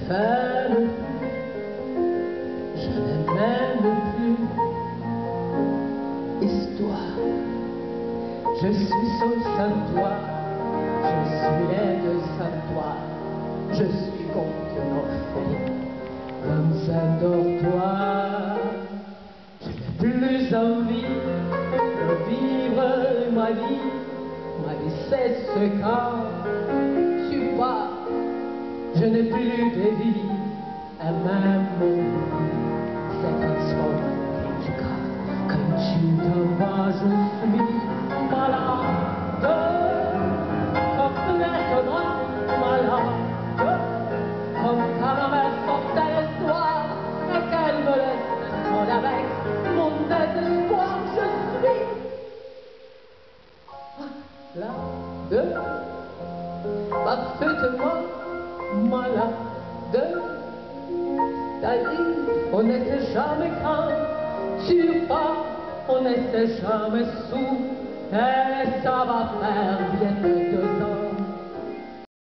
t'aime plus, je ne m'aime plus. Histoire, je suis saute sans toi, je suis laide sans toi, je suis complètement fait comme un dortoir. Je n'ai plus envie de vivre ma vie cesse quand tu pars. Je n'ai plus de vie, et même mon vie s'est transformé du corps. Quand tu t'en vas, je suis malade, complètement malade, comme quand ma mère sortait le soir et qu'elle me laisse seule avec mon désespoir. Je suis malade, parfaitement malade. C'est-à-dire, on n'était jamais quand tu pars, on n'était jamais sous, et ça va faire bientôt 2 ans.